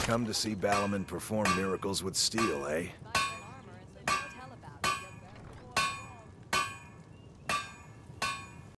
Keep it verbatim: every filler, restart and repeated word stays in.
come to see Balliman perform miracles with steel, eh?